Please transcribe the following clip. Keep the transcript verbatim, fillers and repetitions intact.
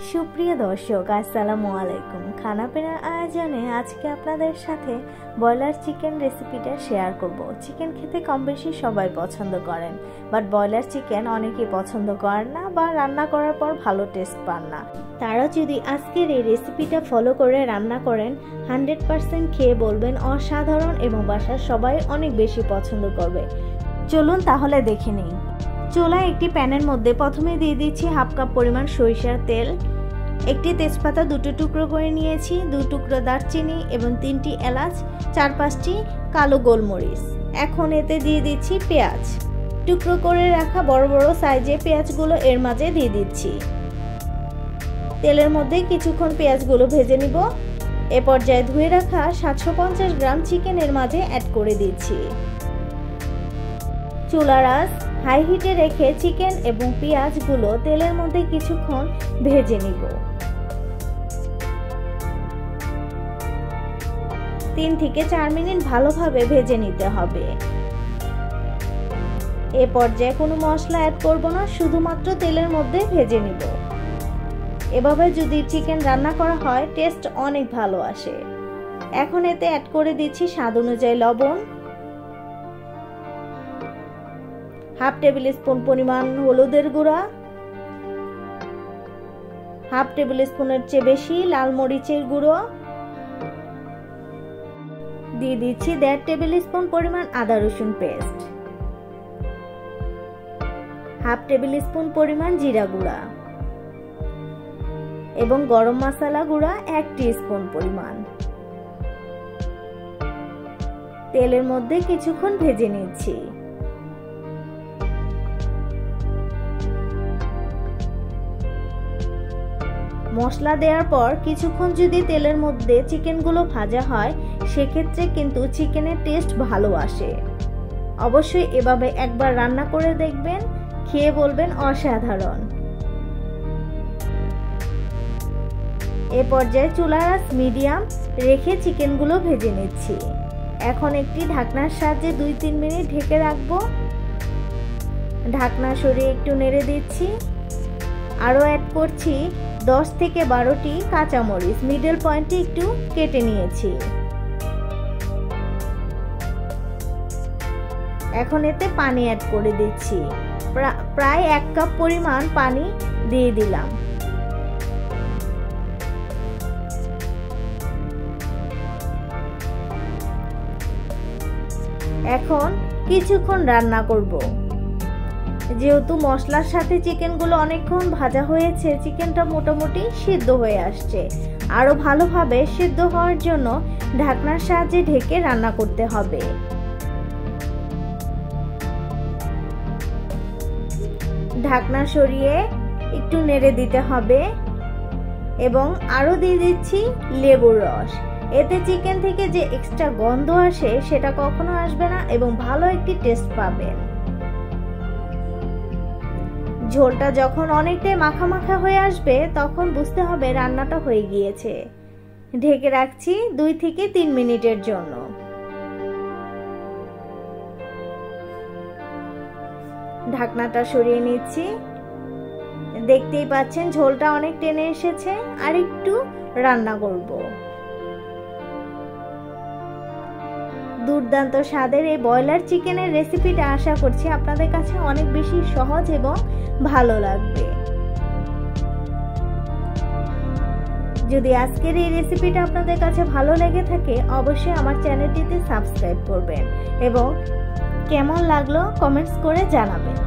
সুপ্রিয় দর্শক আসসালামু আলাইকুম। খানা পিনার আয়োজনে আজকে আপনাদের সাথে ব্রয়লার চিকেন রেসিপিটা শেয়ার করব। চিকেন খেতে কম বেশি সবাই পছন্দ করেন, বাট ব্রয়লার চিকেন অনেকেই পছন্দ করেন না বা রান্না করার পর ভালো টেস্ট পান না। তারা যদি আজকের এই রেসিপিটা ফলো করে রান্না করেন, হান্ড্রেড পার্সেন্ট খেয়ে বলবেন অসাধারণ এবং বাসার সবাই অনেক বেশি পছন্দ করবে। চলুন তাহলে দেখে নিই। চুলায় একটি প্যানের মধ্যে প্রথমে দিয়ে দিচ্ছি হাফ কাপ পরিমাণ সরিষার তেল, একটি তেজপাতা দুটো টুকরো করে নিয়েছি, দু টুকরো দারচিনি এবং তিনটি এলাচ, চার পাঁচটি কালো গোলমরিচ। এখন এতে দিয়ে দিচ্ছি পেঁয়াজ, টুকরো করে রাখা বড় বড় সাইজে পেঁয়াজগুলো এর মাঝে দিয়ে দিচ্ছি। তেলের মধ্যে কিছুক্ষণ পেঁয়াজগুলো ভেজে নিব। এ পর্যায়ে ধুয়ে রাখা সাতশো পঞ্চাশ গ্রাম চিকেন এর মাঝে অ্যাড করে দিচ্ছি। চুলার আঁচ হাই হিটে রেখে চিকেন এবং পেঁয়াজগুলো তেলের মধ্যে কিছুক্ষণ ভেজে নিব। তিন থেকে চার মিনিট ভালোভাবে ভেজে নিতে হবে। এ পর্যায়ে কোনো মশলা অ্যাড করব না, শুধুমাত্র তেলের মধ্যে ভেজে নিব। এভাবে যদি চিকেন রান্না করা হয় টেস্ট অনেক ভালো আসে। এখন এতে অ্যাড করে দিচ্ছি স্বাদ অনুযায়ী লবণ, হাফ টেবিল স্পুন পরিমাণ হলুদের গুঁড়া, হাফ টেবিল স্পুনের চেয়ে বেশি লাল মরিচের গুঁড়ো, দিয়ে দিচ্ছি দেড় টেবিল স্পুন পরিমাণ আদা রসুন পেস্ট, হাফ টেবিল স্পুন পরিমাণ জিরা গুঁড়া এবং গরম মশলা গুঁড়া এক টিস্পুন পরিমাণ। তেলের মধ্যে কিছুক্ষণ ভেজে নিচ্ছি। মশলা দেওয়ার পর কিছুক্ষণ যদি তেলের মধ্যে চিকেনগুলো ভাজা হয় সেক্ষেত্রে কিন্তু চিকেনের টেস্ট ভালো আসে। অবশ্যই এভাবে একবার রান্না করে দেখবেন, খেয়ে বলবেন অসাধারণ। এ পর্যায়ে চুলার আঁচ মিডিয়াম রেখে চিকেনগুলো ভেজে নিচ্ছি। এখন একটি ঢাকনার সাহায্যে দুই তিন মিনিট ঢেকে রাখবো। ঢাকনা সরিয়ে একটু নেড়ে দিচ্ছি। আরও অ্যাড করছি দশ থেকে বারোটি কাঁচামরিচ, মিডল পয়েন্টে একটু কেটে নিয়েছি। এখন এতে পানি অ্যাড করে দিচ্ছি, প্রায় এক কাপ পরিমাণ পানি দিয়ে দিলাম। এখন কিছুক্ষণ রান্না করব। যেহেতু মশলার সাথে চিকেনগুলো অনেকক্ষণ ভাজা হয়েছে, চিকেনটা মোটামুটি সিদ্ধ হয়ে আসছে। আরো ভালোভাবে সিদ্ধ হওয়ার জন্য ঢাকনার সাহায্যে ঢেকে রান্না করতে হবে। ঢাকনা সরিয়ে একটু নেড়ে দিতে হবে এবং আরো দিয়ে দিচ্ছি লেবুর রস। এতে চিকেন থেকে যে এক্সট্রা গন্ধ আসে সেটা কখনো আসবে না এবং ভালো একটি টেস্ট পাবেন। ঝোলটা যখন অনেকটাই মাখা মাখা হয়ে আসবে তখন বুঝতে হবে রান্নাটা হয়ে গিয়েছে। ঢেকে রাখছি দুই থেকে তিন মিনিটের জন্য। ঢাকনাটা সরিয়ে নিচ্ছি। দেখতেই পাচ্ছেন ঝোলটা অনেক টেনে এসেছে, আর একটু রান্না করব। দুর্দান্ত স্বাদের এই ব্রয়লার চিকেনের রেসিপিটা আশা করছি আপনাদের কাছে অনেক বেশি সহজ এবং ভালো লাগবে। যদি আজকের এই রেসিপিটা আপনাদের কাছে ভালো লেগে থাকে অবশ্যই আমার চ্যানেলটিতে সাবস্ক্রাইব করবেন এবং কেমন লাগলো কমেন্টস করে জানাবেন।